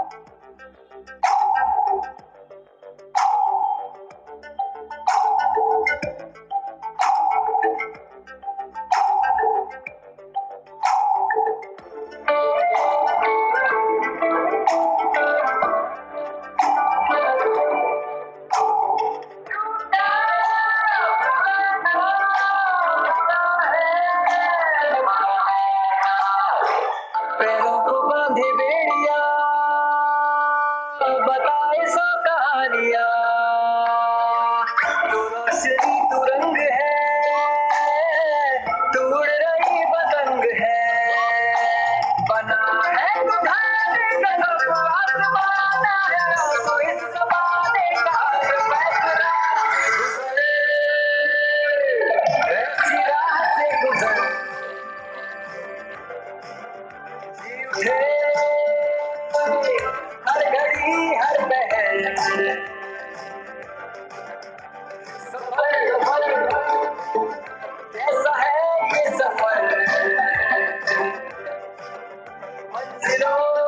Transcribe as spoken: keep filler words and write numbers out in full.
पैरों को बांधे बेड़िया, बताए सौ कहानियां। तू रोशनी तू रंग है, तू उड़ रही पतंग है। बना है तू धरती का सब आसमान है, तो इस जमाने का हर फैसला गुजरे, ऐसी राह से गुजर जी उठे हर घड़ी हर पहर। सफर सफर कैसा है ये सफर, मंजिलों